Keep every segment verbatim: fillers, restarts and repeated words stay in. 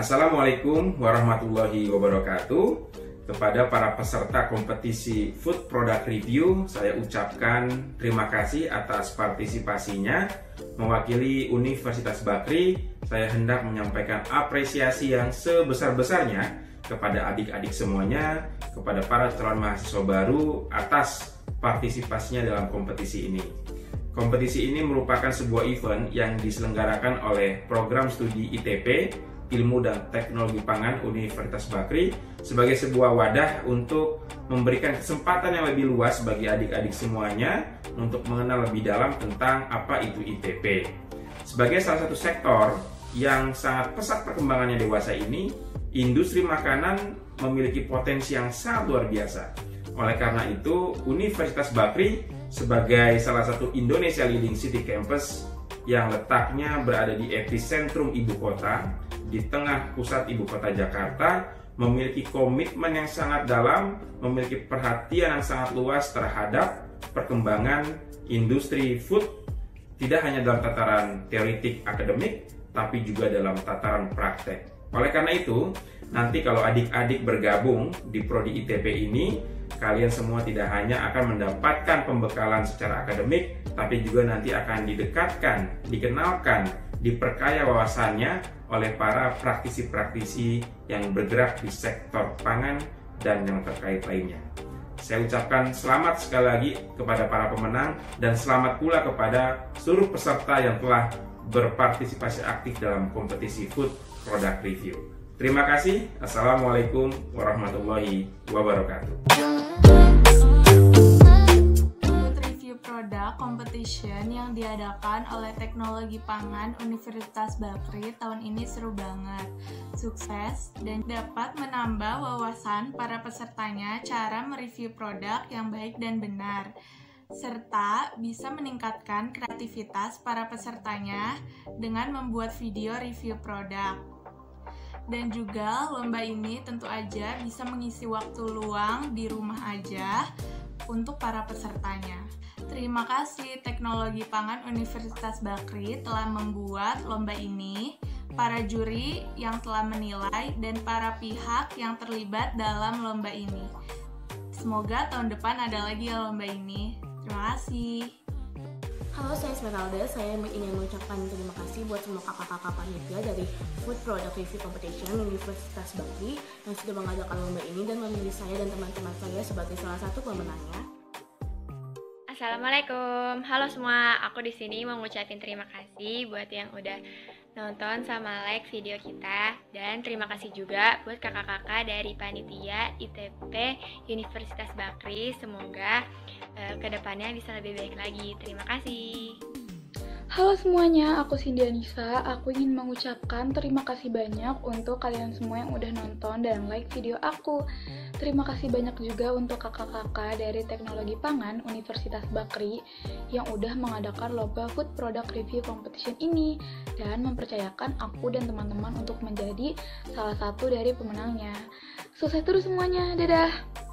Assalamualaikum warahmatullahi wabarakatuh. Kepada para peserta kompetisi Food Product Review, saya ucapkan terima kasih atas partisipasinya. Mewakili Universitas Bakri, saya hendak menyampaikan apresiasi yang sebesar-besarnya kepada adik-adik semuanya, kepada para calon mahasiswa baru atas partisipasinya dalam kompetisi ini. Kompetisi ini merupakan sebuah event yang diselenggarakan oleh Program Studi I T P, Ilmu dan Teknologi Pangan Universitas Bakri sebagai sebuah wadah untuk memberikan kesempatan yang lebih luas bagi adik-adik semuanya untuk mengenal lebih dalam tentang apa itu I T P. Sebagai salah satu sektor yang sangat pesat perkembangannya dewasa ini, industri makanan memiliki potensi yang sangat luar biasa. Oleh karena itu, Universitas Bakri sebagai salah satu Indonesia Leading City Campus yang letaknya berada di epicentrum ibu kota, di tengah pusat ibu kota Jakarta, memiliki komitmen yang sangat dalam, memiliki perhatian yang sangat luas terhadap perkembangan industri food, tidak hanya dalam tataran teoritik akademik, tapi juga dalam tataran praktek. Oleh karena itu, nanti kalau adik-adik bergabung di Prodi I T P ini, kalian semua tidak hanya akan mendapatkan pembekalan secara akademik, tapi juga nanti akan didekatkan, dikenalkan, diperkaya wawasannya oleh para praktisi-praktisi yang bergerak di sektor pangan dan yang terkait lainnya. Saya ucapkan selamat sekali lagi kepada para pemenang dan selamat pula kepada seluruh peserta yang telah berpartisipasi aktif dalam kompetisi Food Product Review. Terima kasih. Assalamualaikum warahmatullahi wabarakatuh. Product Competition yang diadakan oleh Teknologi Pangan Universitas Bakri tahun ini seru banget, sukses, dan dapat menambah wawasan para pesertanya cara mereview produk yang baik dan benar, serta bisa meningkatkan kreativitas para pesertanya dengan membuat video review produk. Dan juga lomba ini tentu aja bisa mengisi waktu luang di rumah aja untuk para pesertanya. Terima kasih Teknologi Pangan Universitas Bakri telah membuat lomba ini, para juri yang telah menilai, dan para pihak yang terlibat dalam lomba ini. Semoga tahun depan ada lagi ya lomba ini. Terima kasih. Halo, saya Esmeralda. Saya ingin mengucapkan terima kasih buat semua kakak-kakak panitia dari Food Product Review Competition Universitas Bakri yang sudah mengadakan lomba ini dan memilih saya dan teman-teman saya sebagai salah satu pemenangnya. Assalamualaikum, halo semua. Aku di sini mau ngucapin terima kasih buat yang udah nonton sama like video kita, dan terima kasih juga buat kakak-kakak dari panitia I T P Universitas Bakri. Semoga uh, kedepannya bisa lebih baik lagi. Terima kasih. Halo semuanya, aku Cindy Anissa. Aku ingin mengucapkan terima kasih banyak untuk kalian semua yang udah nonton dan like video aku. Terima kasih banyak juga untuk kakak-kakak dari Teknologi Pangan Universitas Bakri yang udah mengadakan lomba Food Product Review Competition ini dan mempercayakan aku dan teman-teman untuk menjadi salah satu dari pemenangnya. Sukses terus semuanya, dadah!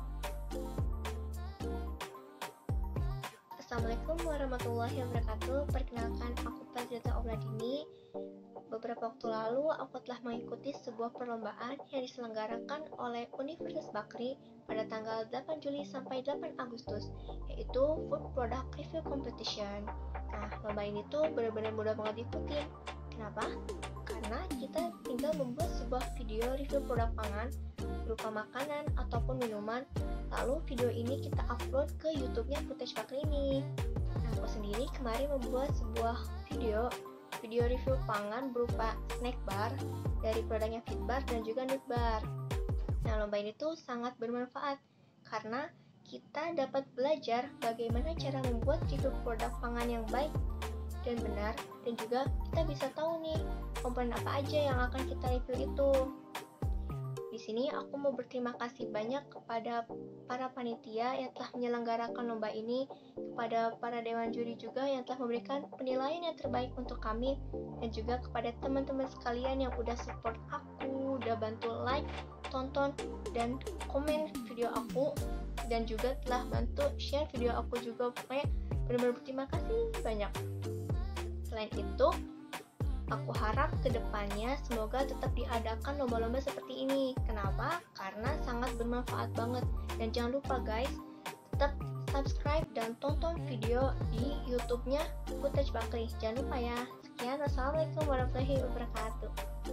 Assalamualaikum warahmatullahi wabarakatuh. Perkenalkan, aku Fazilza Auladini. Beberapa waktu lalu, aku telah mengikuti sebuah perlombaan yang diselenggarakan oleh Universitas Bakri pada tanggal delapan Juli sampai delapan Agustus, yaitu Food Product Review Competition. Nah, lomba ini tuh benar-benar mudah banget diikuti. Kenapa? Karena kita tinggal membuat sebuah video review produk pangan berupa makanan ataupun minuman. Lalu video ini kita upload ke YouTube-nya Footage Bakri ini. Nah, aku sendiri kemarin membuat sebuah video video review pangan berupa snack bar dari produknya Fitbar dan juga Nutbar. Nah, lomba ini tuh sangat bermanfaat karena kita dapat belajar bagaimana cara membuat review produk pangan yang baik dan benar, dan juga kita bisa tahu nih komponen apa aja yang akan kita review itu. Di sini aku mau berterima kasih banyak kepada para panitia yang telah menyelenggarakan lomba ini, kepada para dewan juri juga yang telah memberikan penilaian yang terbaik untuk kami, dan juga kepada teman-teman sekalian yang udah support aku, udah bantu like, tonton, dan komen video aku, dan juga telah bantu share video aku juga. Pokoknya benar-benar berterima kasih banyak. Selain itu, Aku harap kedepannya semoga tetap diadakan lomba-lomba seperti ini. Kenapa? Karena sangat bermanfaat banget. Dan jangan lupa guys, tetap subscribe dan tonton video di YouTube-nya Footage Bakri. Jangan lupa ya. Sekian, wassalamualaikum warahmatullahi wabarakatuh.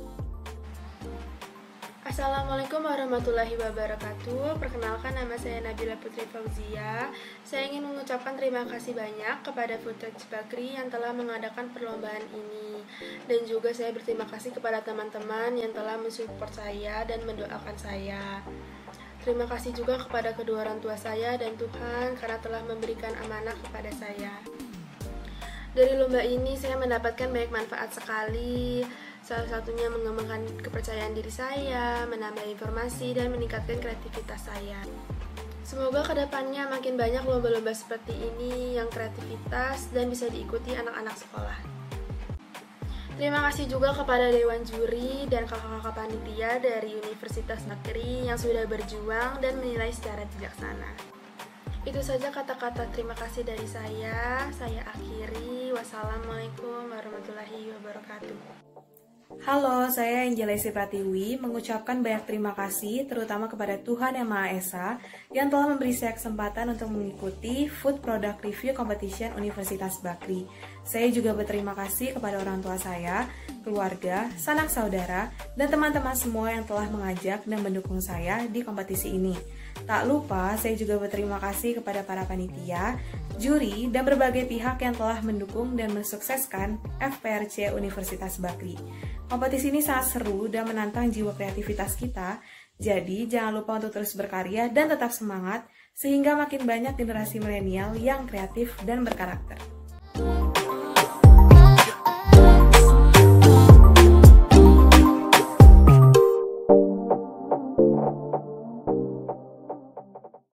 Assalamualaikum warahmatullahi wabarakatuh. Perkenalkan, nama saya Nabila Putri Fauzia. Saya ingin mengucapkan terima kasih banyak kepada Footage Bakri yang telah mengadakan perlombaan ini. Dan juga saya berterima kasih kepada teman-teman yang telah mensupport saya dan mendoakan saya. Terima kasih juga kepada kedua orang tua saya dan Tuhan karena telah memberikan amanah kepada saya. Dari lomba ini saya mendapatkan banyak manfaat sekali. Salah satunya mengembangkan kepercayaan diri saya, menambah informasi, dan meningkatkan kreativitas saya. Semoga kedepannya makin banyak lomba-lomba seperti ini yang kreativitas dan bisa diikuti anak-anak sekolah. Terima kasih juga kepada Dewan Juri dan kakak-kakak panitia dari Universitas Bakri yang sudah berjuang dan menilai secara bijaksana. Itu saja kata-kata terima kasih dari saya. Saya akhiri. Wassalamualaikum warahmatullahi wabarakatuh. Halo, saya Angelesi Pratiwi mengucapkan banyak terima kasih terutama kepada Tuhan Yang Maha Esa yang telah memberi saya kesempatan untuk mengikuti Food Product Review Competition Universitas Bakri. Saya juga berterima kasih kepada orang tua saya, keluarga, sanak saudara, dan teman-teman semua yang telah mengajak dan mendukung saya di kompetisi ini. Tak lupa, saya juga berterima kasih kepada para panitia, juri, dan berbagai pihak yang telah mendukung dan mensukseskan F P R C Universitas Bakri. Kompetisi ini sangat seru dan menantang jiwa kreativitas kita, jadi jangan lupa untuk terus berkarya dan tetap semangat, sehingga makin banyak generasi milenial yang kreatif dan berkarakter.